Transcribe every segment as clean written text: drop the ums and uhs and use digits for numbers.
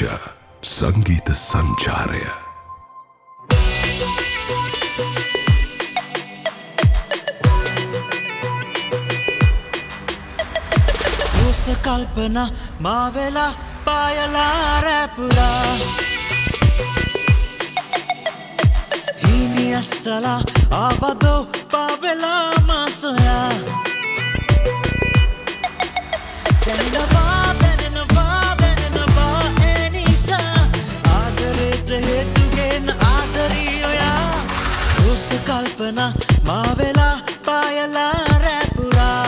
සංගීත සංචාරය. රෝස කල්පනා මා වෙලා පායලා රැපුරා හිනියස්සලා ආවදෝ පාවෙලා මා සොයා දැනෙනවා ඒ නිසා ආදරේට හේතුගෙන ආදරී ඔයා රෝස කල්පනා මා වෙලා පායලා රැපුරා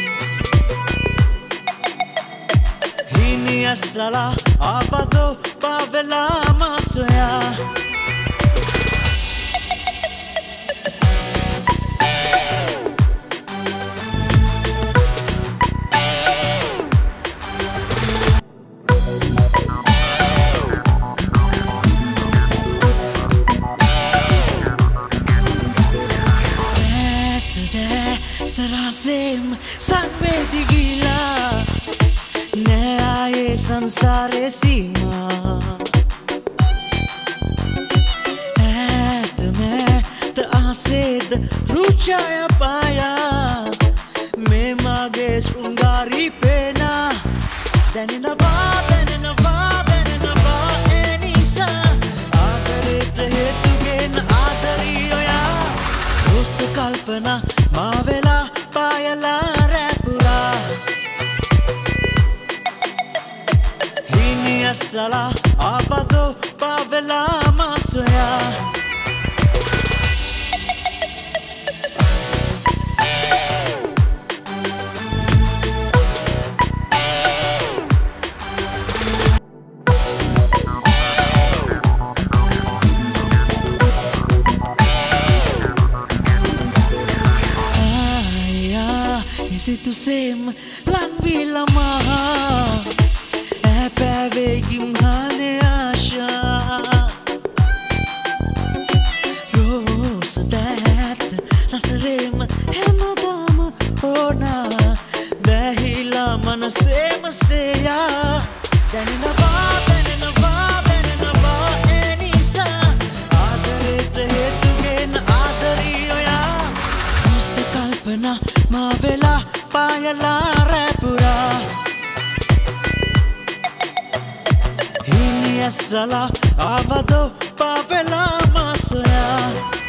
හිනියස්සලා ආවදෝ පාවෙලා මා සොයා Sampai gila Naya samsare sima तुम्हें तासेद रुचाया पाया मैं मागे श्रृंगारी पेना දැනෙනවා ඒ නිසා ආදරේට හේතුගෙන ආදරී ඔයා රෝස කල්පනා මා වෙලා පායලා රැපුරා හිනියස්සලා ආවදෝ පාවෙලා මා සොයා Situ sem lan vilama පැවැගිම් හානේ ආශා රෝස දැත් සසරේම හැමදාම ඕනා බැහිලා මනසේම සේයා දැනෙනවා ඒ නිසා ආදරේට හේතුගෙන ආදරී ඔයා රෝස කල්පනා මා වෙලා පායලා රැපුරා හිනියස්සලා ආවදෝ පාවෙලා මා සොයා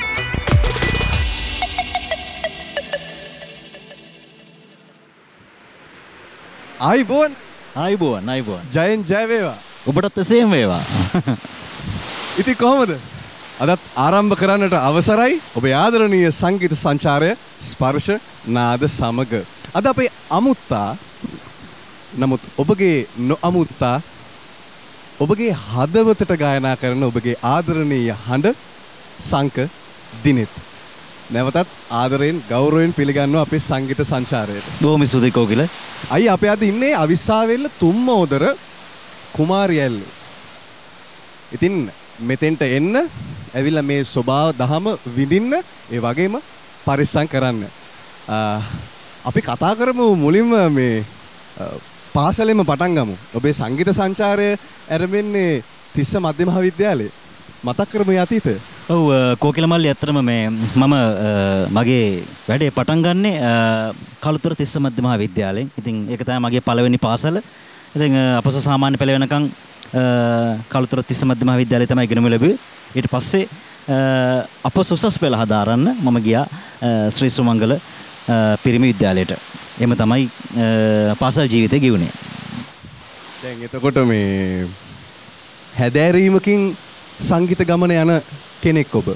ආයිබෝන් ජයෙන් ජය වේවා ඔබටත් එසේම වේවා ඉතින් කොහොමද අදත් ආරම්භ කරන්නට අවසරයි ඔබේ ආදරණීය සංගීත සංචාරය ස්පර්ශ නාද සමග අද අපේ අමුත්තා නමුත් ඔබගේ නොඅමුත්තා ඔබගේ හදවතට ගායනා කරන ඔබගේ ආදරණීය හඬ සංක දිනෙත් නැවතත් ආදරයෙන් ගෞරවයෙන් පිළිගන්නවා අපේ සංගීත සංචාරයට. බොහොම ස්තුතියි කෝකිල. අයි අපි අද ඉන්නේ අවිස්සාවෙල්ල තුම්මෝදර කුමාරියැල්ලේ. ඉතින් මෙතෙන්ට එන්න ඇවිල්ලා මේ ස්වභාව දහම විඳින්න ඒ වගේම පරිස්සම් කරන්න. අපි කතා කරමු මුලින්ම මේ පාසලෙම පටන් ගමු. ඔබේ සංගීත සංචාරය ආරම්භන්නේ තිස්ස මධ්‍ය මහාවිද්‍යාලයේ. මතක් කරමු යතීත. ඔව් කෝකිල මල්ලි ඇත්තටම මේ මම මගේ වැඩේ පටන් ගන්නෙ කළුතර තිස්ස මධ්‍ය මහාවිද්‍යාලයෙන්. ඉතින් ඒක තමයි මගේ පළවෙනි පාසල. ඉතින් අපස සාමාන්‍ය පෙළ වෙනකන් කළුතර තිස්ස මධ්‍ය මහාවිද්‍යාලයේ තමයි ඉගෙනම ලැබුවේ. ඊට පස්සේ අපස උසස් පෙළ හදාරන්න මම ගියා ශ්‍රී සුමංගල පිරිමි විද්‍යාලයට. එහෙම තමයි පාසල් ජීවිතය ගෙවුනේ. දැන් එතකොට මේ හැදෑරීමකින් සංගීත ගමන යන කෙනෙක් ඔබ.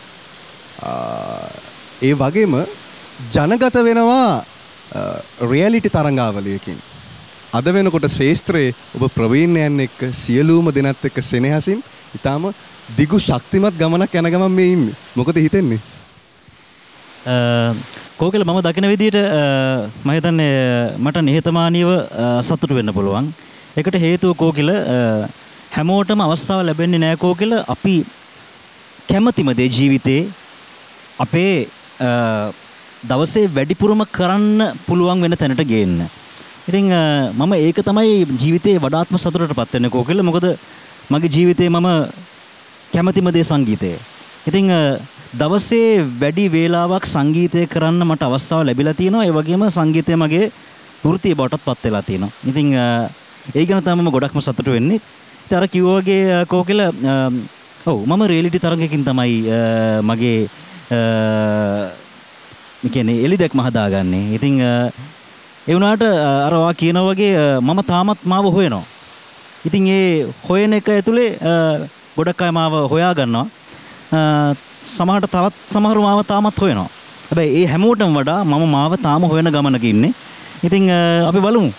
ඒ වගේම ජනගත වෙනවා රියැලිටි තරංගාවලියකින්. අද වෙනකොට ශාස්ත්‍රයේ ඔබ ප්‍රවීණයන් එක්ක සියලුම දෙනත් එක්ක සෙනෙහසින් ඊටාම දිගු ශක්තිමත් ගමනක් යන ගමන් මේ ඉන්නේ. මොකද හිතෙන්නේ? කෝකිල මම දකින විදිහට මම හිතන්නේ මට නිහතමානීව සතුටු වෙන්න පුළුවන්. ඒකට හේතුව කෝකිල හැමෝටම අවස්ථාව ලැබෙන්නේ නැහැ කෝකිල. අපි කැමතිම දේ ජීවිතේ අපේ දවසේ වැඩිපුරම කරන්න පුළුවන් වෙන තැනට ගේන්න. ඉතින් මම ඒක තමයි ජීවිතේ වඩාත්ම සතුටටපත් වෙන්නේ කෝකිල. මොකද මගේ ජීවිතේ මම කැමතිම දේ සංගීතය. ඉතින් දවසේ වැඩි වේලාවක් සංගීතය කරන්න මට අවස්ථාව ලැබිලා තියෙනවා. ඒ වගේම සංගීතය මගේ වෘත්තිය බවටත් පත් වෙලා තියෙනවා. ඉතින් ඒ ගැන තමයි මම ගොඩක්ම සතුටු වෙන්නේ. ඉතින් අර කිව්වා වගේ කෝකිල ඔව් මම රියැලිටි තරඟයකින් තමයි මගේ කියන්නේ එලි දැක්ම හදාගන්නේ. ඉතින් ඒ වුණාට අර වා කියනා වගේ මම තාමත් මාව හොයනවා. ඉතින් ඒ හොයන එක ඇතුලේ ගොඩක් අය මාව හොයා ගන්නවා. සමහරට තවත් සමහරු මාව තාමත් හොයනවා. හැබැයි ඒ හැමෝටම වඩා මම මාව තාම හොයන ගමනක ඉන්නේ. ඉතින් අපි බලමු.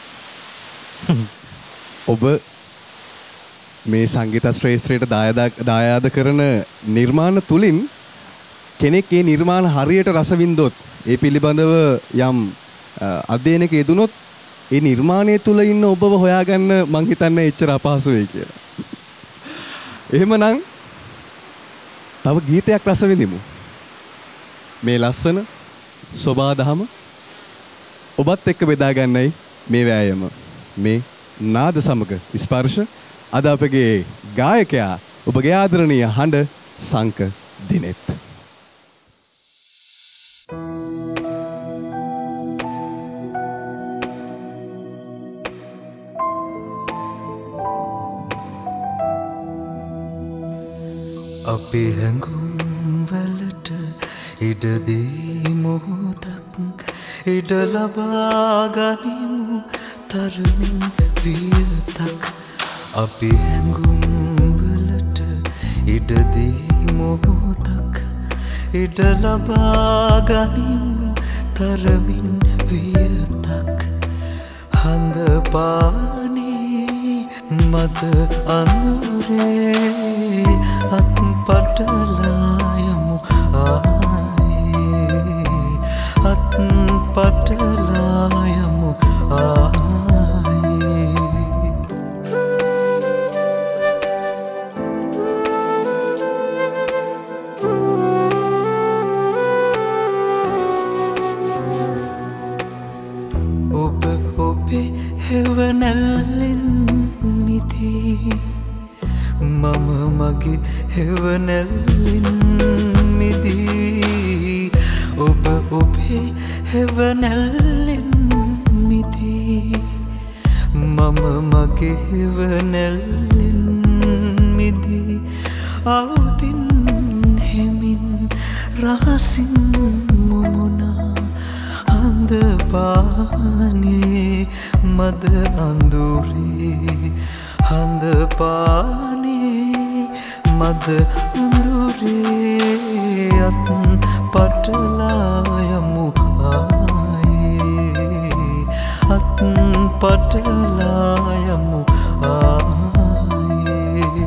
ඔබ මේ සංගීත ශ්‍රේෂ්ඨයට දායාද කරන නිර්මාණ තුලින් කෙනෙක් ඒ නිර්මාණ හරියට රස විඳොත් ඒ පිළිබඳව යම් අධ්‍යයනයක යෙදුනොත් ඒ නිර්මාණය තුල ඉන්න ඔබව හොයාගන්න මං හිතන්නේ එච්චර අපහසු වෙයි කියලා. එහෙමනම් තව ගීතයක් රස විඳිමු. මේ ලස්සන සෝබාදහම ඔබත් එක්ක බෙදා ගන්නයි මේ වෑයම. මේ නාද සමග ස්පර්ශ අද අපගේ ගායකයා ඔබගේ ආදරණීය හඬ සංක දිනෙත්. අපි හැඟුම් වලට ඉඩදී මොහොතක් ඉඩ ලබා ගනිමු තරමින් වියතක්. අපි හැඟුම් වලට ඉඩදී මොහොතක් ඉඩ ලබා ගනිමු තරමින් වියතක්. හඳ පානේ මද අඳුරේ අත් පටලායමු ආයේ අත් පටලායමු ආයේ. ඔබ ඔබේ හෙවණැල්ලෙන් මිදී මම මගේ හෙවණැල්ලෙන් මිදී. ඔබ ඔබේ හෙවණැල්ලෙන් මිදී මම මගේ හෙවණැල්ලෙන් මිදී. අවුදින් හෙමින් රහසින් මුමුණා අඳ පානේ මද අඳුරේ. හඳ පානේ මද අඳුරේ අත් පටලායමු ආයේ අත් පටලායමු ආයේ.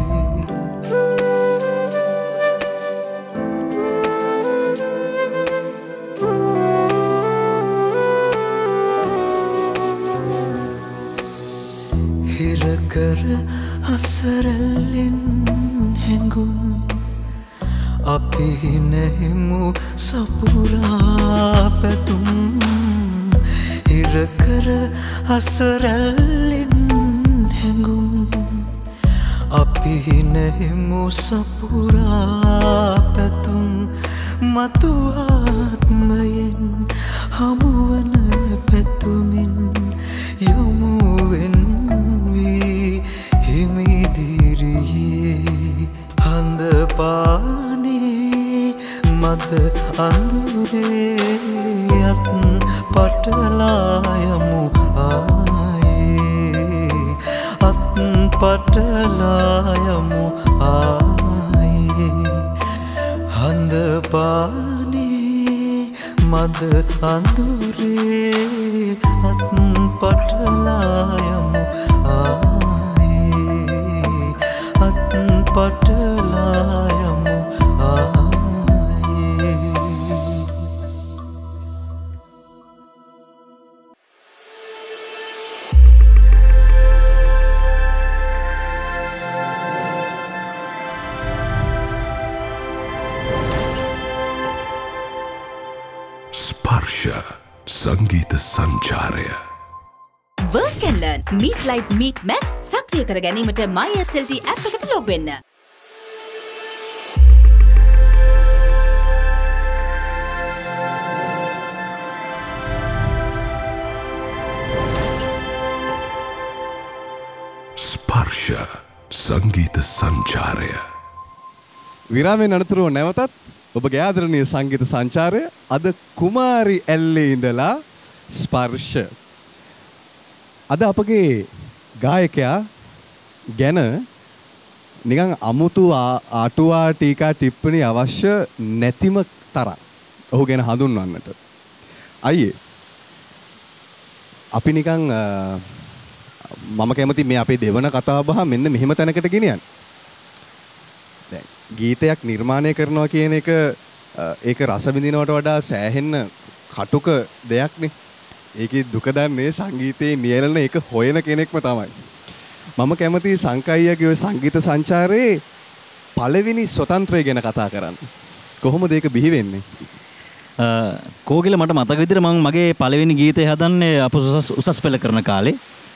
හිරකර අසරලෙන් හැඟුම් අපි නැහිමු සපුරා පැතුම්. හිරකර අසරලෙන් හැඟුම් අපි නැහිමු සපුරා පැතුම්. මතු ආත්මයෙන් හමුවන පැතුමින් යමුවෙන් හිමිදිරියේ. හඳ පානේ මද අඳුරේ අත් පටලායමු ආයේ අත් පටලායමු ආයේ. හඳ පානේ මද අඳුරේ අත් පටලායමු ආයේ අත් පටලායමු ආයේ. ස්පර්ශ සංගීත සංචාරය Work and learn. Meet Life Meet Max සක්‍රිය කර ගැනීමට MySLT app එකට log වෙන්න. ස්පර්ශ සංගීත සංචාරය. විරාමයෙන් අනතුරුව නැවතත් ඔබගේ ආදරණීය සංගීත සංචාරය අද කුමාරි ඇල්ලේ ඉඳලා ස්පර්ශ. අද අපගේ ගායකයා ගැන නිකන් අමුතු අටුවා ටීකා ටිප්පණි අවශ්‍ය නැතිම තරම් ඔහු ගැන හඳුන්වන්නට. අයියේ අපි නිකන් මම කැමති මේ අපේ දෙවන කතාව බහ මෙන්න මෙහෙම තැනකට ගෙනියන්න. දැන් ගීතයක් නිර්මාණය කරනවා කියන එක ඒක රස විඳිනවට වඩා සෑහෙන්න කටුක දෙයක්නේ. ඒකේ දුක දන්නේ සංගීතයේ නියැලෙන එක හොයන කෙනෙක්ම තමයි. මම කැමති සංකයියාගේ ওই සංගීත සංචාරයේ පළවෙනි ස්වතන්ත්‍රය ගැන කතා කරන්න. කොහොමද ඒක බිහි වෙන්නේ? කෝකිල මට මතක විදිහට මම මගේ පළවෙනි ගීතය හදන්නේ අප උසස් පෙළ කරන කාලේ.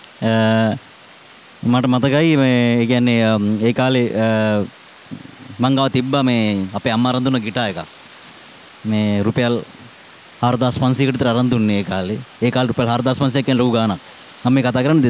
මට මතකයි මේ ඒ කියන්නේ ඒ කාලේ මං ගාව තිබ්බා මේ අපේ අම්මා අරන් දුන්න ගිටාර් එකක්. මේ රුපියල් 4500කට විතර අරන් දුන්නේ ඒ කාලේ. ඒ කාලේ රුපියල් 4500 කියන ලොකු ගාණක්. මම මේ කතා කරන්නේ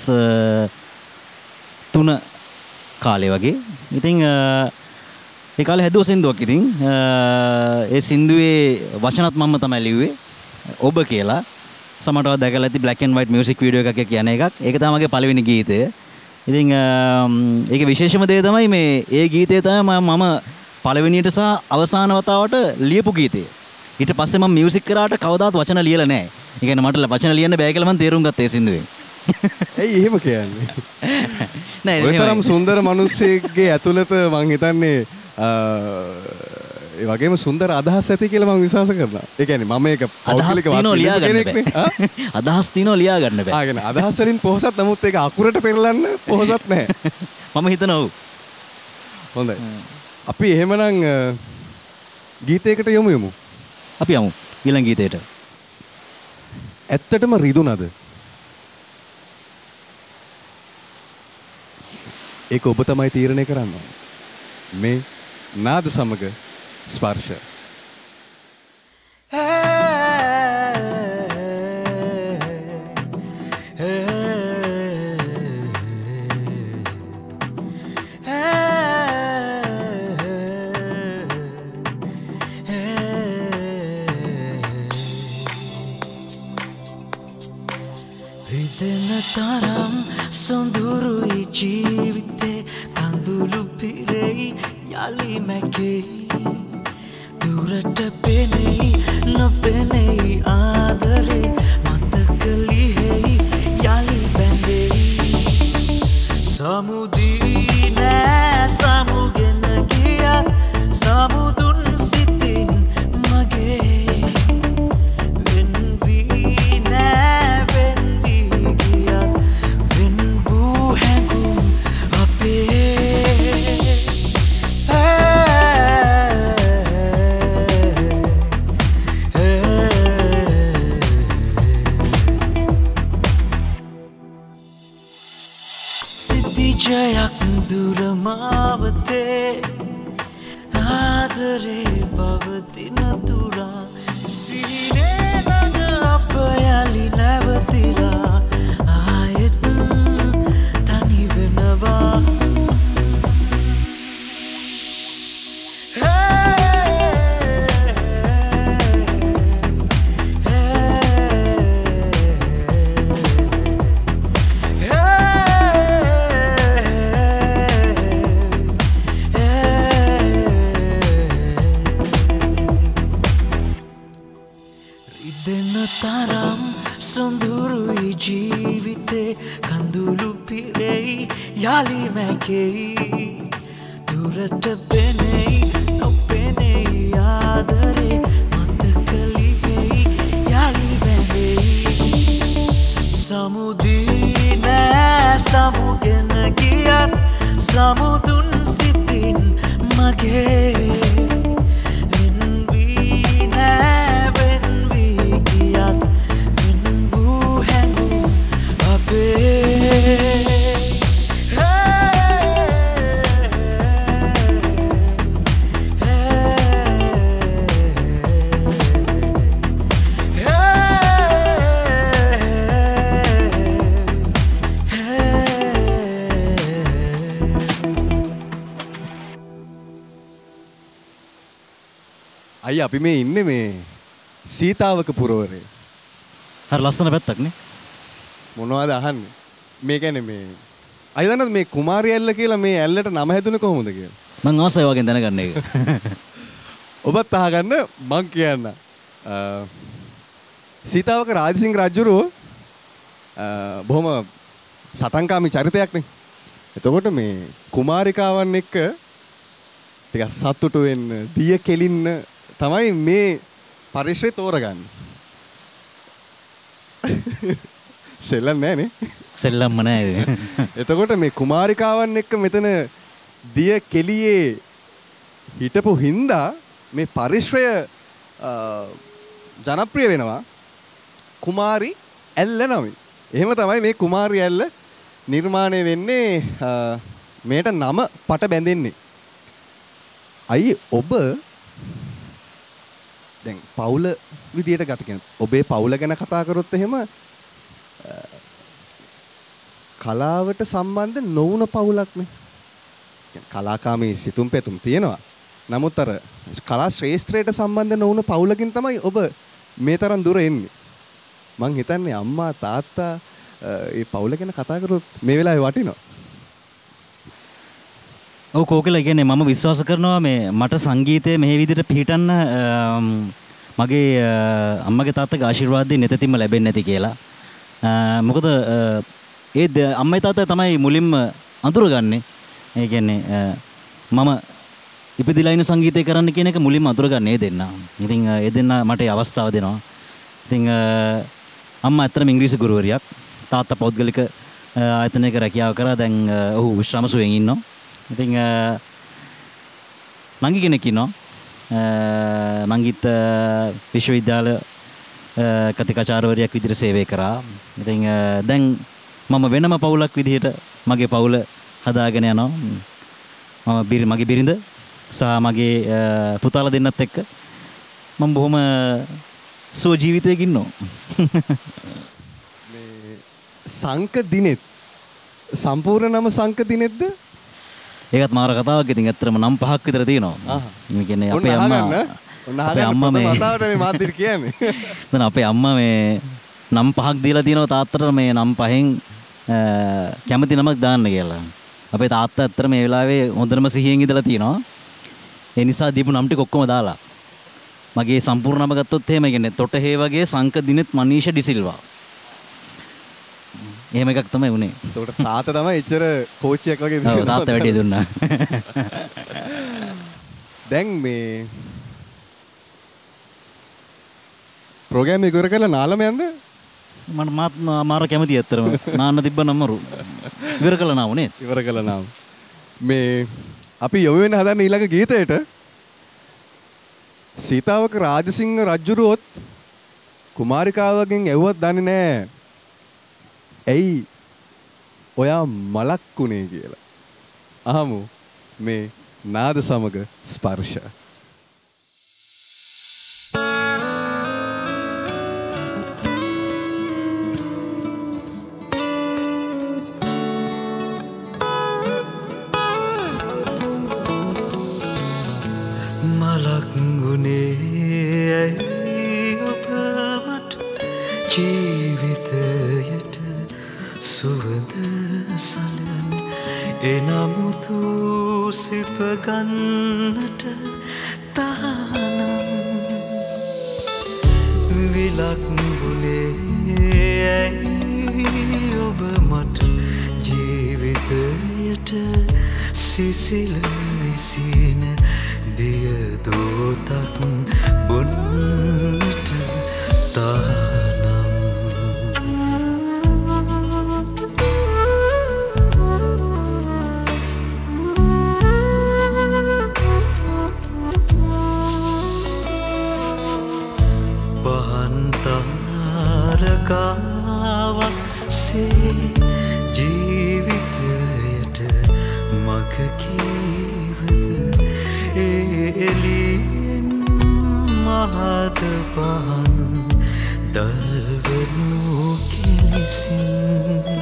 2003 කාලේ වගේ. ඉතින් ඒ කාලේ හැදුව සින්දුවක් ඉතින් ඒ සින්දුවේ වචනත් මම තමයි ලිව්වේ. ඔබ කියලා. සමහරවිට දැකලා ඇති black and white music video එකක් කියන එකක්. ඒක තමයි මගේ පළවෙනි ගීතය. ඉතින් ඒකේ විශේෂම දේ තමයි මේ ඒ ගීතය තමයි මම පළවෙනියට සහ අවසාන වතාවට ලියපු ගීතය. ඊට පස්සේ මම මියුසික් කරාට කවදාවත් වචන ලියලා නැහැ. ඒ කියන්නේ මට වචන ලියන්න බෑ කියලා මම තේරුම් ගත්තා ඒ සින්දුවෙන්. ඇයි එහෙම කියන්නේ? නෑ ඔය තරම් සුන්දර මිනිස්සෙක්ගේ ඇතුළත මං හිතන්නේ ඒ වගේම සුන්දර අදහස් ඇති කියලා මම විශ්වාස කරනවා. ඒ කියන්නේ මම මේක පෞද්ගලික අදහස් තියනවා ලියා ගන්න බෑ. ආ කියන්නේ අදහස් වලින් පොහසත් නමුත් ඒක අකුරට පෙරලන්න පොහසත් නැහැ. මම හිතනවා ඔව්. හොඳයි. අපි එහෙමනම් ගීතයකට යමු. අපි යමු ඊළඟ ගීතයට. ඇත්තටම රිදුනද? ඒක ඔබ තමයි තීරණය කරන්න. මේ නාද සමග ස්පර්ශ. රිදෙන තරම් සොඳුරුයි ජීවිතේ කඳුළු පිරෙයි යලි මැකෙයි දුරට පෙනෙයි නොපෙනෙයි ආදරේ මතක ලිහෙයි යලි බැඳෙයි සමුදී නෑ සමුගෙන ගියත් සමුදුන් සිතින් මගේ වෙන් වී නෑ වෙන් වී ගියත් වෙන් වූ හැඟුම් අපේ ජයක් දුරමාවතේ ආදරේ පවතින තුරා සිහිනේ නග අප යලි නැවතිලා ආයෙත් තනි වෙනවා තරම් සොඳුරුයි ජීවිතේ කඳුළු පිරෙයි යලි මැකෙයි දුරට පෙනෙයි නොපෙනෙයි ආදරේ මතක ලිහෙයි යලි බැඳෙයි සමුදී නෑ සමුගෙන ගියත් සමුදුන් සිතින් මගේ වෙන් වී නෑ වෙන් වී ගියත් වෙන් වූ හැඟුම් අපේ අයි අපි මේ ඉන්නේ මේ සීතාවක පුරවරේ. හරි ලස්සන පැත්තක් නේ. මොනවද අහන්නේ? මේ කියන්නේ මේ අයි දන්නවද මේ කුමාරි ඇල්ල කියලා මේ ඇල්ලට නම හැදුනේ කොහොමද කියලා? මං ආසයි වගේ දැනගන්න එක. ඔබත් අහගන්න මං කියන්න. සීතාවක රාජසිංහ රජුරෝ බොහොම සටන්කාමී චරිතයක්නේ. එතකොට මේ කුමාරිකාවන් එක්ක ටිකක් සතුටු වෙන්න, දිය කෙලින්න තමයි මේ පරිශ්‍රය තෝරගන්නේ. සෙල්ලම් නෑනේ. සෙල්ලම්ම නෑ. එතකොට මේ කුමාරිකාවන් එක්ක මෙතන දිය කෙලියේ හිටපු හින්දා මේ පරිශ්‍රය ජනප්‍රිය වෙනවා. කුමාරි ඇල්ල නමින්. එහෙම තමයි මේ කුමාරි ඇල්ල නිර්මාණය වෙන්නේ. මේට නම පට බැඳෙන්නේ. අයි ඔබ දැන් පවුල විදියට ගත කියන ඔබේ පවුල ගැන කතා කරොත් එහෙම කලාවට සම්බන්ධ නොවුන පවුලක්නේ. කලාකාමී සිතුම් පැතුම් තියෙනවා. නමුත් අර කලා ශ්‍රේෂ්ඨයට සම්බන්ධ නොවුන පවුලකින් තමයි ඔබ මේ තරම් දුර එන්නේ. මං හිතන්නේ අම්මා තාත්තා ඒ පවුල ගැන කතා කරොත් මේ වෙලාවේ වටිනවා. ඔව් කෝකිලා කියන්නේ මම විශ්වාස කරනවා මේ මට සංගීතය මේ විදිහට පිළිටන්න මගේ අම්මගේ තාත්තගේ ආශිර්වාදයෙන් නැතිතිම ලැබෙන්නේ නැති කියලා. මොකද ඒ අම්මයි තාත්තයි තමයි මුලින්ම අඳුරගන්නේ. ඒ කියන්නේ මම ඉපදිලා ඉන්න සංගීතය කරන්න කියන එක මුලින්ම අඳුරගන්නේ ඒ දෙන්නා. ඉතින් ඒ දෙන්නා මට අවස්ථාව දෙනවා. ඉතින් අම්මා ඇත්තටම ඉංග්‍රීසි ගුරුවරියක්. තාත්තා පෞද්ගලික ආයතනයක රැකියාව කරා. දැන් ඔහු විශ්‍රාමසුවෙන් ඉන්නවා. ඉතින් නංගි කෙනෙක් ඉන්නවා. නංගිත් විශ්වවිද්‍යාල කතිකාචාර්යවරියක් විදිහට සේවය කරා. ඉතින් දැන් මම වෙනම පවුලක් විදිහට මගේ පවුල හදාගෙන යනවා. මගේ බිරිඳ සහ මගේ පුතාලා දෙන්නත් එක්ක මම බොහොම සුව ජීවිතයක ඉන්නවා. මේ සංක දිනෙත් සම්පූර්ණ නම සංක දිනෙත්ද? ඒකත් මාර කතාවක්. ඉතින් ඇත්තටම නම් 5ක් විතර තියෙනවා. මේ කියන්නේ අපේ අම්මා මේ කතාවට මේ මාත්‍රික කියන්නේ. දැන් අපේ අම්මා මේ නම් 5ක් දීලා තියෙනවා තාත්තට මේ නම් 5න් කැමති නමක් දාන්න කියලා. අපේ තාත්තා ඇත්තට මේ වෙලාවේ හොඳටම සිහියෙන් ඉඳලා තියෙනවා. ඒ නිසා දීපු නම් ටික ඔක්කොම දාලා. මගේ සම්පූර්ණ නම ගත්තොත් එහෙම කියන්නේ තොටහේ වගේ සංක දිනෙත් මනීෂ ඩිසිල්වා. එහෙම එකක් තමයි උනේ. එතකොට තාත්තා තමයි එච්චර කෝච්චියක් වගේ ඔව් තාත්තා වැඩි දුන්නා. දැන් මේ ප්‍රෝග්‍රෑම් එක ඉවර කරලා නාලම යන්න මට මාර කැමතියි ඇත්තටම. නාන්න තිබ්බ නම්මරු. ඉවර කළා නාම නේද? ඉවර කළා නාම. මේ අපි යොමු වෙන හදන ඊළඟ ගීතයට සීතාවක රාජසිංහ රජුරුවොත් කුමාරිකාවගෙන් ඇහුවත් දන්නේ නැහැ. ඇයි ඔයා මලක් උනේ කියලා. අහමු මේ නාද සමග ස්පර්ශ. මලක් උනේ ඇයි ඔබ මට ජීවිතයට සුවඳ සලන එනමුතු සිප ගන්නට තානම් විලක් ගුණේ ඇයි ඔබ මට ජීවිතයට සිසිල විසින දිය දෝතක් බොන්නට තානම් පහන්තරකාවක් සේ ජීවිතයට මග කීවද එලියෙන් මහත පහන් දල්වනු කිසින්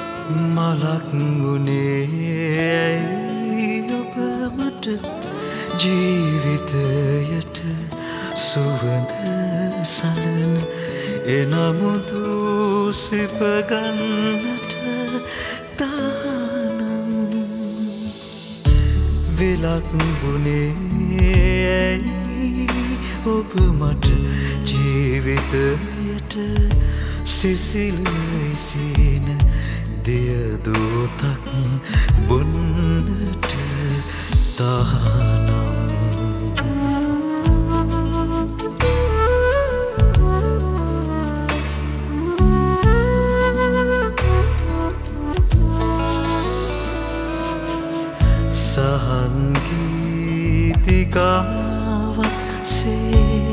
මලක් ගුණේ ඇයි ඔබ මට ජීවිතයට සුවඳ සලන එනමුදු සිපගන්නට තානම් විලක් වුණේ ඇයි ඔබ මට ජීවිතයට සිසිල ඉසින දියදෝතක් බොන්නට තානම් සහංගීතිකාවක් සේ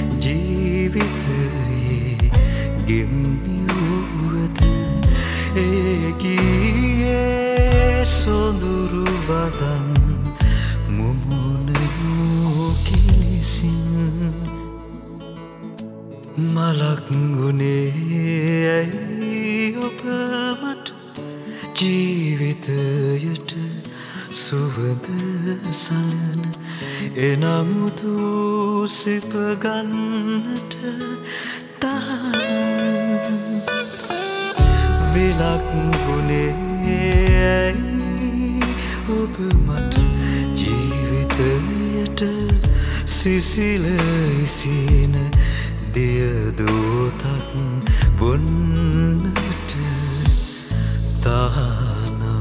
ජීවිතයේ ගෙම්නිවුවද ඒ ගියේ සොඳුරු වදන් මුමුණු කිලිසින් මලක් ගුණේ ඇයි ඔබ මට ජීවිතයට සුවඳ සලන එනමුදු සිපගන්නට තානම් විලක් වුණේ ඇයි ඔබ මට ජීවිතයට සිසිල ඉසින දියදෝතක් බොන්නට තානම්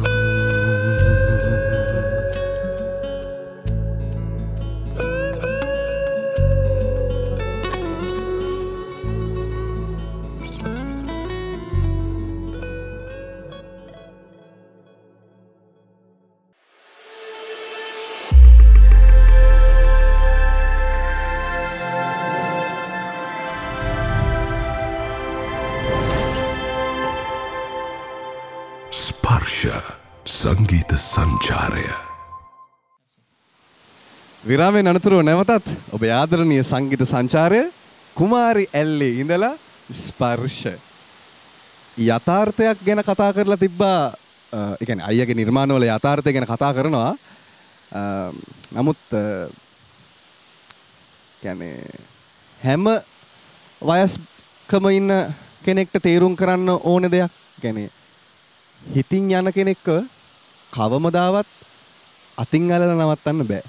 ස්පර්ශ සංගීත සංචාරය විරාමයෙන් අනතුරුව නැවතත් ඔබේ ආදරණීය සංගීත සංචාරය කුමාරි ඇල්ලේ ඉඳලා ස්පර්ශ යථාර්ථයක් ගැන කතා කරලා තිබ්බා. ඒ කියන්නේ අයියාගේ නිර්මාණවල යථාර්ථය ගැන කතා කරනවා. නමුත් කියන්නේ හැම වයස්කම ඉන්න කෙනෙක්ට තේරුම් කරන්න ඕන දෙයක්. කියන්නේ හිතින් යන කෙනෙක්ව කවමදාවත් අතින් අල්ලලා නවත්තන්න බෑ.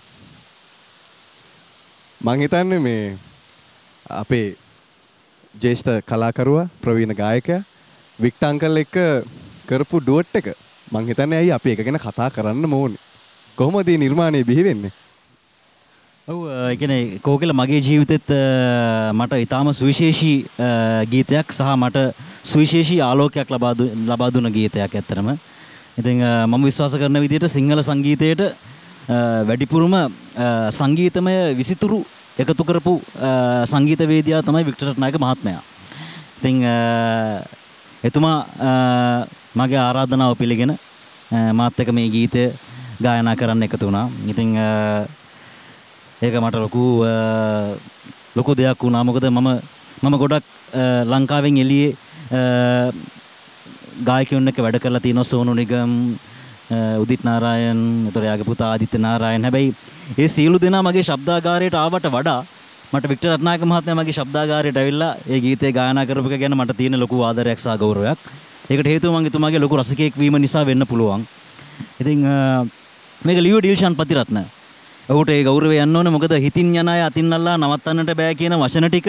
මං හිතන්නේ මේ අපේ ජේෂ්ඨ කලාකරුවා ප්‍රවීණ ගායකයා වික්ටර් අංකල් එක්ක කරපු ඩුවට් එක මං හිතන්නේ ඇයි අපි එක ගැන කතා කරන්න ඕනේ. කොහොමද මේ නිර්මාණය බිහි වෙන්නේ? ඔව් ඒ කියන්නේ කෝකිල මගේ ජීවිතෙත් මට ඊටාම සුවිශේෂී ගීතයක් සහ මට සුවිශේෂී ආලෝකයක් ලබා දුන ගීතයක් ඇත්තරම. ඉතින් මම විශ්වාස කරන විදිහට සිංහල සංගීතයට වැඩිපුරම සංගීතමය විසිතුරු එකතු කරපු සංගීතවේදියා තමයි වික්ටර් රත්නායක මහත්මයා. ඉතින් එතුමා මගේ ආරාධනාව පිළිගෙන මාත් එක්ක මේ ගීතය ගායනා කරන්න එකතු වුණා. ඉතින් ඒක මට ලොකු දෙයක් වුණා. මොකද මම ගොඩක් ලංකාවෙන් එළියේ ගායකයන් එක්ක වැඩ කරලා තියෙනවා. සෝනු නිගම්, උදිත් නාරායන්, ඒතර යාගේ පුතා ආදිත්‍ය නාරායන්. හැබැයි ඒ සියලු දෙනා මගේ ශබ්දාගාරයට ආවට වඩා මට වික්ටර් රත්නායක මහත්මයා මගේ ශබ්දාගාරයට ඇවිල්ලා ඒ ගීතේ ගායනා කරපු එක ගැන මට තියෙන ලොකු ආදරයක් සහ ගෞරවයක්. ඒකට හේතුව මම එතුමාගේ ලොකු රසිකයෙක් වීම නිසා වෙන්න පුළුවන්. ඉතින් මේක ලියුවේ ඩිල්ෂාන් පතිරත්න. ඔහුට ඒ ගෞරවය යන්න ඕනේ. මොකද හිතින් යන අය අතින් අල්ලා නවත්තන්නට බෑ කියන වචන ටික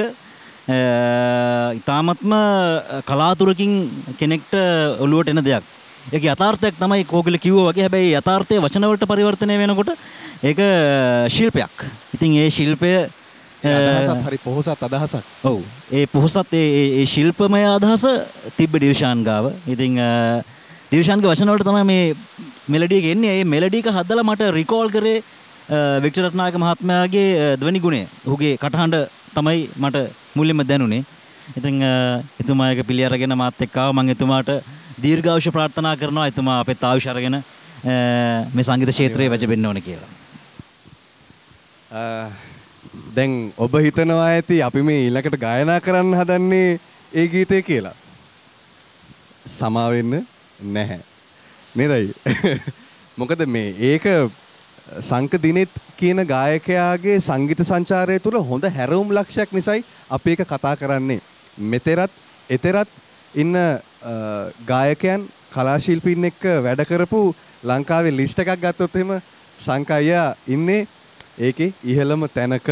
ඉතාමත්ම කලාතුරකින් කෙනෙක්ට ඔළුවට එන දෙයක්. ඒක යථාර්ථයක් තමයි කෝකිල කිව්වා වගේ. හැබැයි යථාර්ථයේ වචන වලට පරිවර්තනය වෙනකොට ඒක ශිල්පයක්. ඉතින් ඒ ශිල්පය අදහසක් හරි පොහොසත් අදහසක්. ඔව්. ඒ පොහොසත් ඒ ශිල්පමය අදහස තිබ්බ ඩිල්ෂාන් ගාව. ඉතින් ඩිල්ෂාන්ගේ වචන වලට තමයි මේ මෙලඩි එක එන්නේ. ඒ මෙලඩි එක හදලා මට රිකෝල් කරේ වික්ටර් රත්නායක මහත්මයාගේ ධ්වනි ගුණය. ඔහුගේ කටහඬ තමයි මට මුලින්ම දැනුනේ. ඉතින් එතුමා එක පිළි අරගෙන මාත් එක්ක ආවා. මම එතුමාට දීර්ඝායුෂ ප්‍රාර්ථනා කරනවා. එතුමා අපෙත් ආයුෂ අරගෙන මේ සංගීත ක්ෂේත්‍රයේ වැජබෙන්න ඕනේ කියලා. දැන් ඔබ හිතනවා ඇති අපි මේ ඊළඟට ගායනා කරන්න හදන්නේ ඒ ගීතේ කියලා. සමා වෙන්න නැහැ. නේදයි? මොකද මේ ඒක සංක දිනෙත් කියන ගායකයාගේ සංගීත සංචාරය තුළ හොඳ හැරවුම් ලක්ෂයක් නිසායි අපි ඒක කතා කරන්නේ. මෙතරත් එතරත් ඉන්න ගායකයන් කලාශිල්පීන් එක්ක වැඩ කරපු ලංකාවේ ලිස්ට් එකක් ගත්තොත් එහෙම සංක අයියා ඉන්නේ ඒකේ ඉහළම තැනක.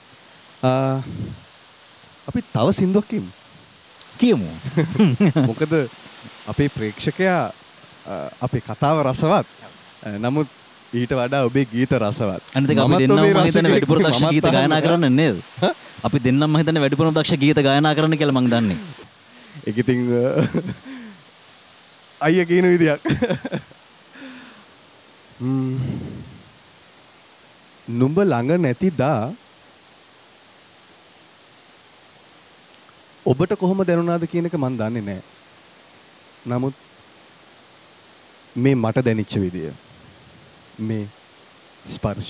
අපි තව සින්දුවක් කියමු. මොකද අපේ ප්‍රේක්ෂකයා අපේ කතාව රසවත්. නමුත් ඊට වඩා ඔබේ ගීත රසවත්. අනිත් අපි දෙන්නම මම හිතන්නේ වැඩිපුර දක්ෂ ගීත ගායනා කරන්න නේද? අපි දෙන්නම මම හිතන්නේ වැඩිපුර දක්ෂ ගීත ගායනා කරන්න කියලා මං දන්නේ. ඒක ඉතින් අයියා කියන විදියක්. නුඹ ළඟ නැතිදා ඔබට කොහොම දැනුණාද කියන එක මන් දන්නේ නැහැ. නමුත් මේ මට දැනෙච්ච විදිය මේ ස්පර්ශ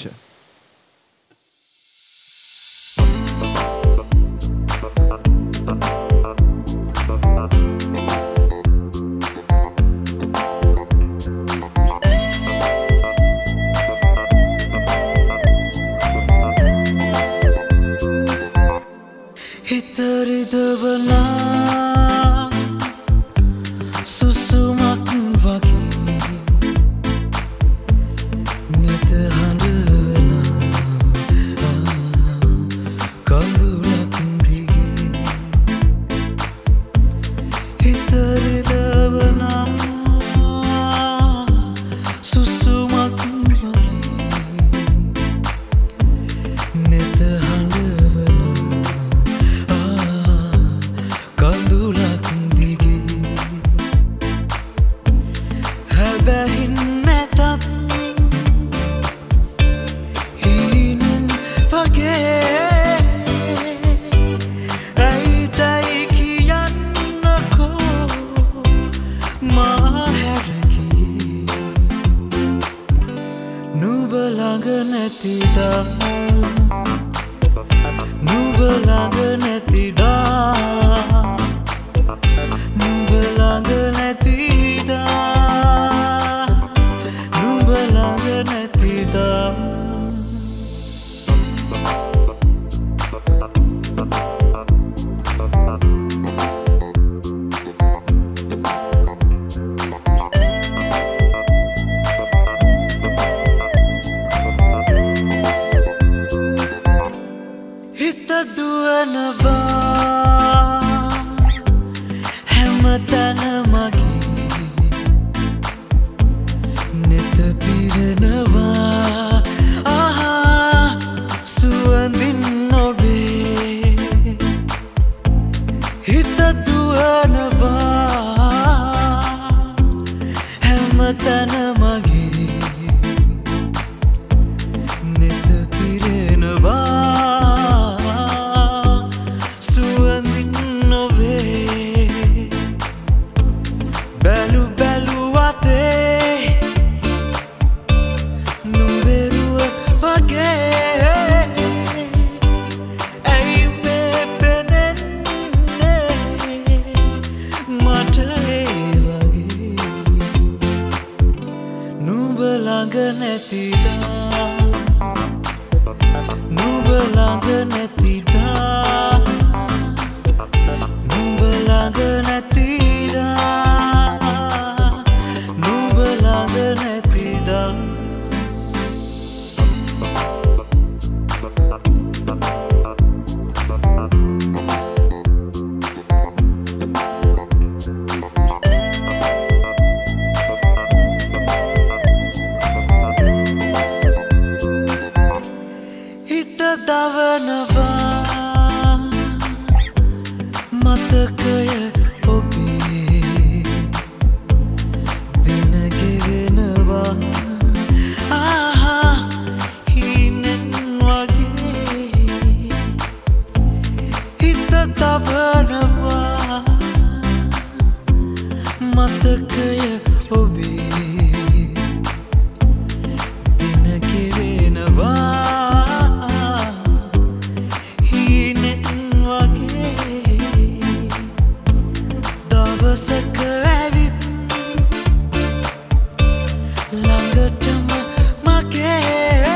ළඟටම මගේ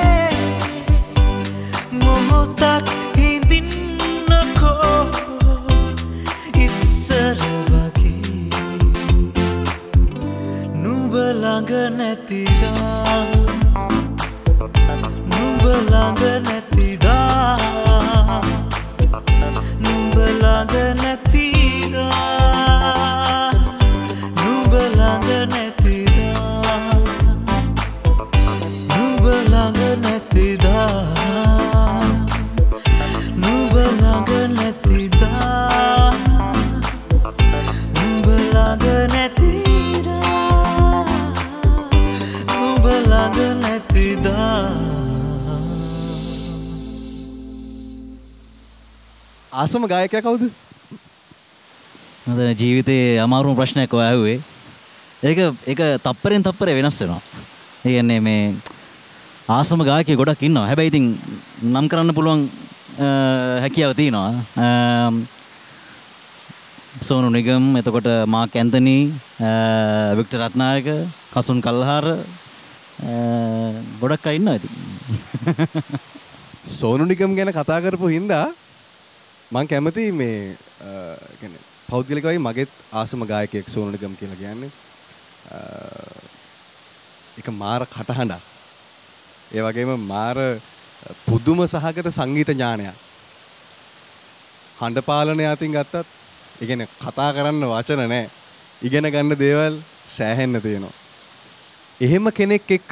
ආසම ගායකයා කවුද? මම ජීවිතේ අමාරුම ප්‍රශ්නයක් ඔය ඇහුවේ. ඒක තප්පරෙන් තප්පරේ වෙනස් වෙනවා. ඒ කියන්නේ මේ ආසම ගායකයෝ ගොඩක් ඉන්නවා. හැබැයි ඉතින් නම් කරන්න පුළුවන් හැකියාව තියෙනවා. සෝනු නිගම්, එතකොට මාක් ඇන්තනි, වික්ටර් රත්නායක, කසුන් කල්හාර ගොඩක් අය ඉන්නවා ඉතින්. සෝනු නිගම් ගැන කතා කරපු හින්දා මම කැමති මේ කියන්නේ පෞද්ගලිකවයි මගේත් ආසම ගායකයෙක් සෝනු නිගම් කියලා කියන්නේ. ඒක මාර කටහඬක්. ඒ වගේම මාර පුදුම සහගත සංගීත ඥානයක්. හඬ පාලනය අතින් ගත්තත් ඒ කියන්නේ කතා කරන්න වචන නැහැ. ඉගෙන ගන්න දේවල් සෑහෙන්න තියෙනවා. එහෙම කෙනෙක් එක්ක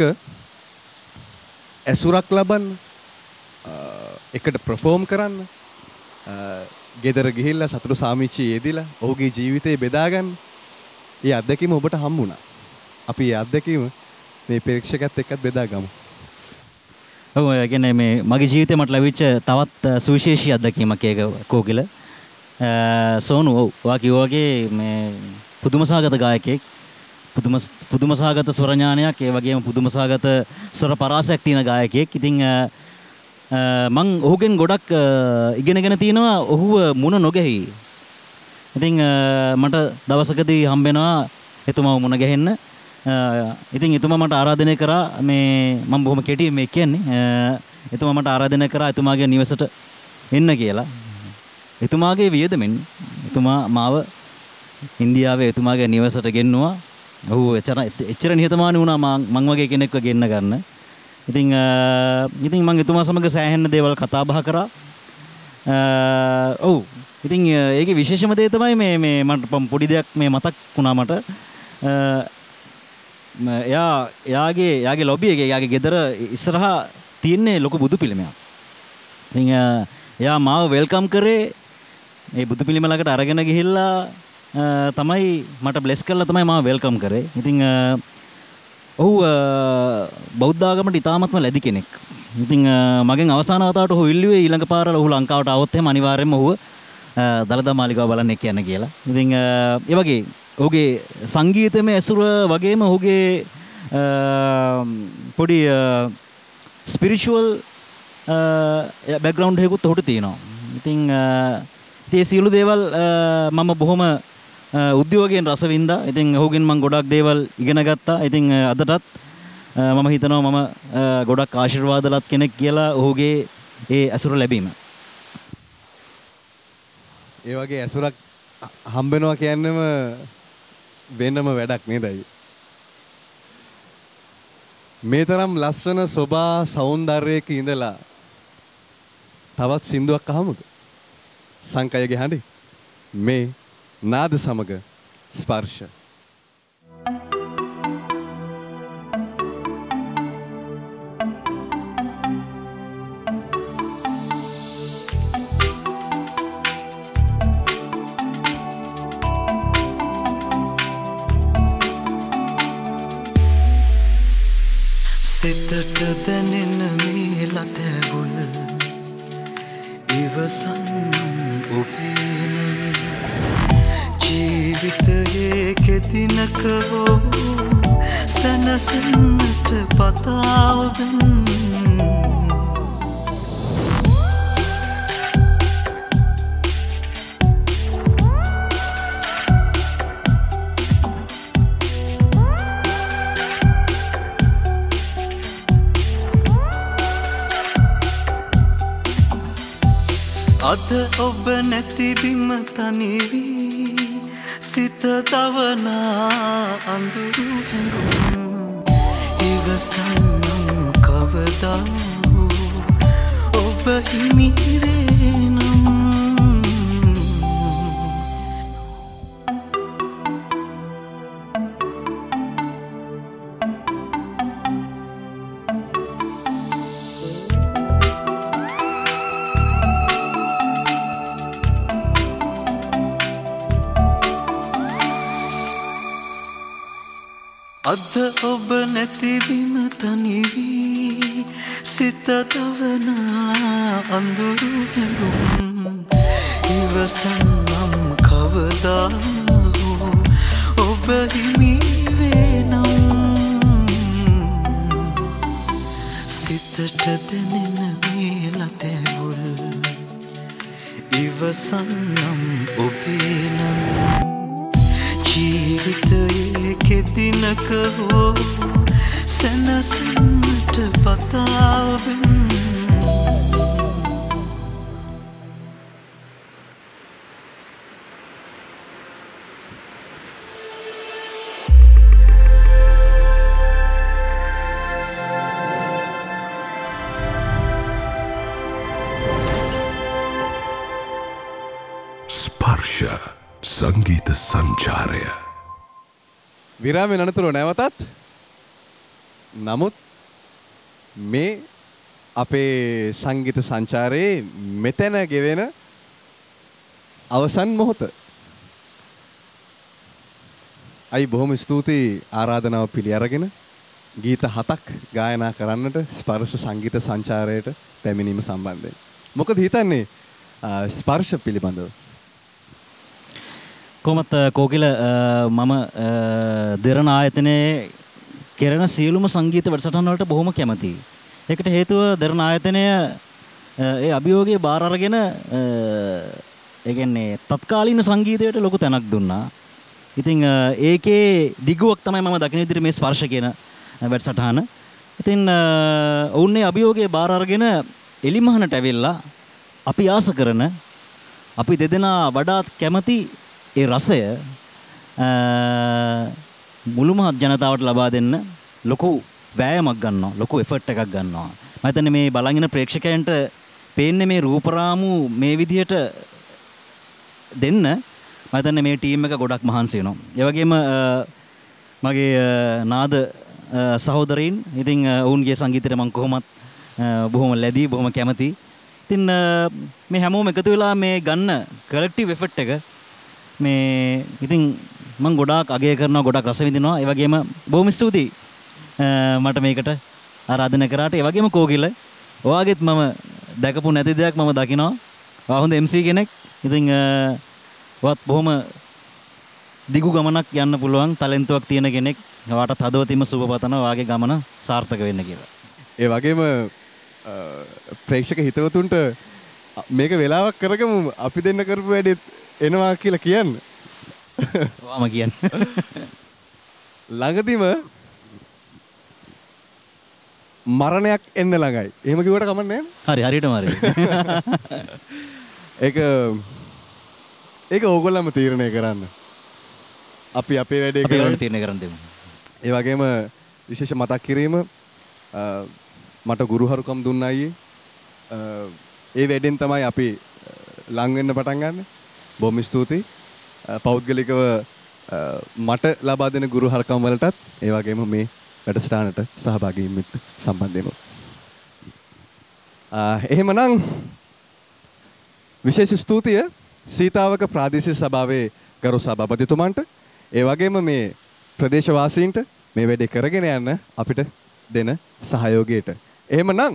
ඇසුරක් ලබන්න, එකට perform කරන්න, ගෙදර ගිහිල්ලා සතුටු සාමිච්චියේ යෙදිලා ඔහුගේ ජීවිතේ බෙදා ගන්න. ඒ අත්දැකීම ඔබට හම්බුණා. අපි ඒ අත්දැකීම මේ ප්‍රේක්ෂකයත් එක්කත් බෙදා ගමු. ඔව් ඒ කියන්නේ මේ මගේ ජීවිතේ මට ලැබිච්ච තවත් සුවිශේෂී අත්දැකීමක් ඒක කෝකිල. සෝනු ඔයා කිව්වා වගේ මේ පුදුමසහගත ගායකයෙක්, පුදුමසහගත ස්වර ඥානයක්, ඒ වගේම පුදුමසහගත ස්වර පරාසයක් තියෙන ගායකයෙක්. ඉතින් මං ඔහුගෙන් ගොඩක් ඉගෙනගෙන තියෙනවා ඔහුව මුණ නොගැහි. ඉතින් මට දවසකදී හම්බෙනවා එතුමාව මුණ ගැහෙන්න. ඉතින් එතුමා මට ආරාධනය කරා මේ මම බොහොම කෙටියෙන් මේ කියන්නේ එතුමා මට ආරාධනය කරා එතුමාගේ නිවසට එන්න කියලා. එතුමාගේ වියදමෙන් එතුමා මාව ඉන්දියාවේ එතුමාගේ නිවසට ගෙන්නුවා. ඔහු එච්චර නිහතමානී වුණා මං වගේ කෙනෙක්ව ගෙන්න ගන්න. ඉතින් මම එතුමා සමග සෑහෙන දේවල් කතා බහ කරා. ඔව්. ඉතින් ඒකේ විශේෂම දේ තමයි මේ මට පොඩි දෙයක් මේ මතක් වුණා මට. එයාගේ ලොබි එකේ එයාගේ ගෙදර ඉස්සරහා තියෙන්නේ ලොකු බුදු පිළිමයක්. ඉතින් එයා මාව වෙල්කම් කරේ මේ බුදු පිළිම ළඟට අරගෙන ගිහිල්ලා තමයි මට බ්ලෙස් කරලා තමයි මාව වෙල්කම් කරේ. ඉතින් ඔහු බෞද්ධ ආගමට ඉතාමත්ම ලැබි කෙනෙක්. ඉතින් මගෙන් අවසාන වතාවට ඔහු ඉල්ලුවේ ඊළඟ පාරල ඔහු ලංකාවට ආවොත් එහෙම අනිවාර්යයෙන්ම ඔහුව දලදා මාලිගාව බලන්න එක්ක යන්න කියලා. ඉතින් ඒ වගේ ඔහුගේ සංගීතමය ඇසුර වගේම ඔහුගේ පොඩි ස්පිරිචුවල් බෑග්ග්‍රවුන්ඩ් එකකුත් ඔහුට තියෙනවා. ඉතින් ඒ සියලු දේවල් මම බොහොම උද්‍යෝගයෙන් රස වින්දා. ඉතින් ඔහුගෙන් මම ගොඩක් දේවල් ඉගෙන ගත්තා. ඉතින් අදටත් මම හිතනවා මම ගොඩක් ආශිර්වාදලත් කෙනෙක් කියලා ඔහුගේ ඒ ඇසුර ලැබීම. ඒ වගේ ඇසුරක් හම්බෙනවා කියන්නේම වෙනම වැඩක් නේද? මේ තරම් ලස්සන සෝභා සෞන්දර්යයක ඉඳලා තවත් සින්දුවක් අහමුද? සංකයගේ හඬේ මේ නාද සමග ස්පර්ශ. සිතට දැනෙන මේ ලතැබුල් ඉවසන් ඔබේ ජීවිතයේ කෙදිනක හෝ සැනසෙන්නට පතා ඔබෙන් අද ඔබ නැති බිම තනිවී සිත තවනා අඳුරු හැඟුම් ඉවසන්නම් කවදා ඔබ හිමිවේනම් අද ඔබ නැතිවීම තනිවී සිත තවනා අඳුරු හැඟුම් ඉවසන්නම් කවදා හෝ ඔබ හිමි වෙනම් සිතට දැනෙන වේලතැවුල් ඉවසන්නම් ඔබේ නම් ජීවිතයේ කෙදිනක හෝ සැනසෙන්නට පතාවෙන් ස්පර්ශ සංගීත සංචාරය විරාමයෙන් අනතුරුව නැවතත් නමුත් මේ අපේ සංගීත සංචාරයේ මෙතන ගෙවෙන අවසන් මොහොත. අයි බොහොම ස්තුතියි ආරාධනාව පිළි අරගෙන ගීත 7ක් ගායනා කරන්නට ස්පර්ශ සංගීත සංචාරයට පැමිණීම සම්බන්ධයෙන්. මොකද හිතන්නේ ස්පර්ශ පිළිබඳව? කොහොමත් කෝකිල මම දෙරණ ආයතනයේ කෙරෙන සියලුම සංගීත වැඩසටහන් වලට බොහොම කැමතියි. ඒකට හේතුව දෙරණ ආයතනය ඒ අභියෝගයේ බාර අරගෙන ඒ කියන්නේ තත්කාලීන සංගීතයට ලොකු තැනක් දුන්නා. ඉතින් ඒකේ දිගුවක් තමයි මම දකින විදිහට මේ ස්පර්ශ කියන වැඩසටහන. ඉතින් ඔවුන්නේ අභියෝගයේ බාර අරගෙන එලිමහනට ඇවිල්ලා අපි ආස කරන අපි දෙදෙනා වඩාත් කැමති ඒ රසය මුළු මහත් ජනතාවට ලබා දෙන්න ලොකු වෑයමක් ගන්නවා, ලොකු එෆර්ට් එකක් ගන්නවා. මම හිතන්නේ මේ බලන් ඉන්න ප්‍රේක්ෂකයන්ට පේන්නේ මේ රූපරාමු මේ විදිහට දෙන්න මම හිතන්නේ මේ ටීම් එක ගොඩක් මහන්සි වෙනවා. ඒ වගේම මගේ නාද සහෝදරයින් ඉතින් ඔවුන්ගේ සංගීතයට මම කොහොමත් බොහොම ලැබී බොහොම කැමතියි. ඉතින් මේ හැමෝම එකතු වෙලා මේ ගන්න කලෙක්ටිව් එෆර්ට් එක මේ ඉතින් මම ගොඩාක් අගය කරනවා, ගොඩාක් රස විඳිනවා. ඒ වගේම බොහොම ස්තුතියි මට මේකට ආරාධනා කරාට. ඒ වගේම කෝකිල ඔයාගෙත් මම දැකපු නැති දෙයක් මම දකිනවා. ඔයා හොඳ MC කෙනෙක්. ඉතින් ඔයත් බොහොම දිගු ගමනක් යන්න පුළුවන් ටැලන්ට්වක් තියෙන කෙනෙක්. ඔයාටත් හදවතින්ම සුබ පතනවා ඔයාගේ ගමන සාර්ථක වෙන්න කියලා. ඒ වගේම ප්‍රේක්ෂක හිතවතුන්ට මේක වෙලාවක් කරගමු, අපි දෙන්න කරපු වැඩේ එනවා කියලා කියන්න. ඔයාම කියන්න. ළඟදිම මරණයක් එන්න ළඟයි. එහෙම කිව්වට කමන්නේ නැහැ. හරි හරියටම හරි. ඒක ඕගොල්ලන්ම තීරණය කරන්න. අපි අපේ වැඩේ කරන්න තීරණය කරන්න දෙමු. ඒ වගේම විශේෂ මතක් කිරීම මට ගුරුහරුකම් දුන්න අයියේ. ඒ වැඩෙන් තමයි අපි ලං වෙන්න පටන් ගන්න. බොහොම ස්තුතියි. පෞද්ගලිකව මට ලබා දෙන ගුරුහරුකම් වලටත් ඒ වගේම මේ වැඩසටහනට සහභාගී වෙන්න සම්බන්ධ වෙමු. එහෙමනම් විශේෂ ස්තුතිය සීතාවක ප්‍රාදේශීය සභාවේ ගරු සභාපතිතුමන්ට, ඒ වගේම මේ ප්‍රදේශවාසීන්ට මේ වැඩේ කරගෙන යන්න අපිට දෙන සහයෝගයට. එහෙමනම්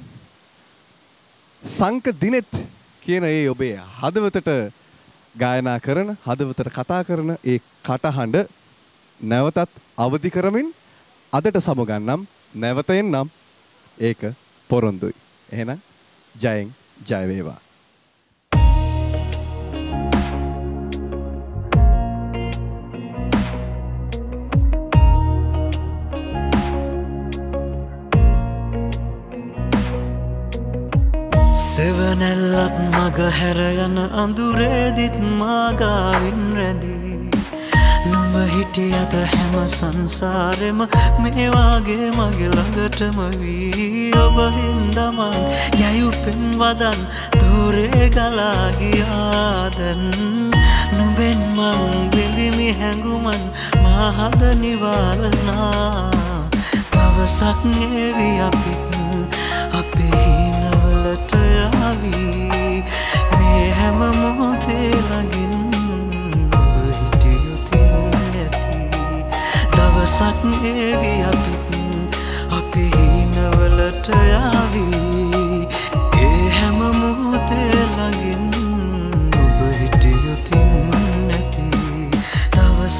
සංක දිනෙත් කියන ඒ ඔබේ හදවතට ගායනා කරන, හදවතට කතා කරන ඒ කටහඬ නැවතත් අවදි කරමින් අදට සමුගන්නම්, නැවත එන්නම්. ඒක පොරොන්දුයි. එහෙනම් ජයෙන් ජය වේවා. සෙවනැල්ලත් මග හැරයන අඳුරේදිත් මාගාවින් රැඳී නුඹ හිටියද හැම සංසාරෙම මේවාගේ මගේ ළඟටම වී ඔබ හින්දමන් යයුපෙන් වදන් දූරේ ගලා ගියාදැන් නුඹෙන් මං විඳිමි හැඟුමන් මා හද නිවාලනා දවසක් නෙවි අපිත් අපේ හිනවලට යාවී මේ හැම මොහොතේ ළඟින් ඔබ හිටියොතින් නැති දවසක් නෙවි අපිත් අපේ හිනවලට යාවී ඒ හැම මොහොතේ ළඟින් ඔබ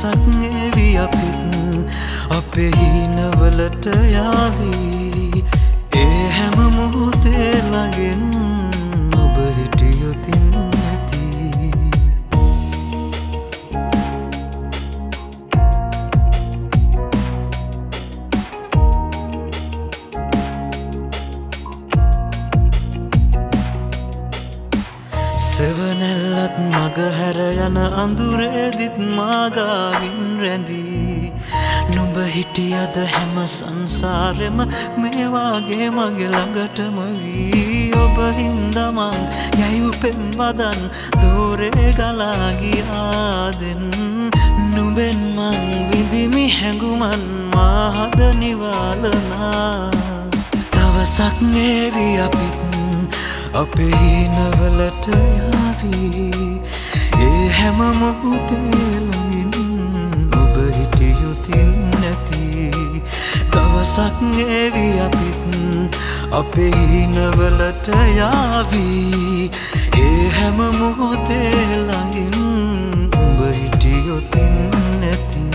දවසක් එවි අපිත් අපේ හිනවලට යාවී ඒ හැම මොහොතේ ළඟින් ඔබ හිටියොතින් නැති සෙවනැල්ලත් මග හැර යන අඳුරේදිත් මාගාවින් රැඳී නුඹ හිටියද හැම සංසාරෙම මේ වාගේ මගේ ළඟටම වී ඔබ හින්දමං යයු පෙම් වදන් දෝරේ ගලා ගියාදෙන් නුඹෙන් මං විඳිමි හැඟුමන් මාහද නිවාලනා දවසක් ඒවි අපිත් අපේ හිනවලට යාවී ඒ හැම මොහොතේ ළඟින් ඔබ හිටියොතින් නැති දවසක් ඒවි අපිත් අපේ හිනවලට යාවී ඒ හැම මොහොතේ ළඟින් ඔබ හිටියොතින් නැති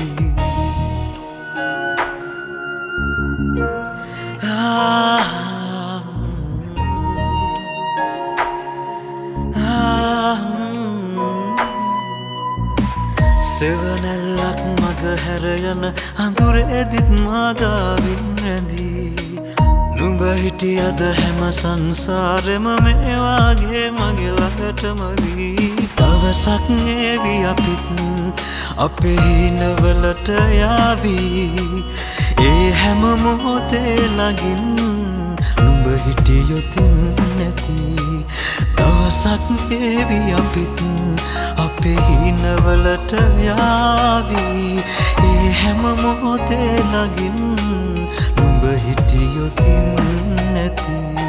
සෙවනැල්ලක් මග හැර යන අඳුරේදිත් මාගාවින් රැඳී නුඹ හිටියද හැම සංසාරෙම මේ වාගේ මගේ ළඟටම වී දවසක් ඒවි අපිත් අපේ හිනවලට යාවී ඒ හැම මොහොතේ ළඟින් නුඹ හිටියොතින් නැති දවසක් ඒවි අපිත් අපේ හිනවලට යාවී ඒ හැම මොහොතේ ළඟින් නුඹ හිටියොතින් නැති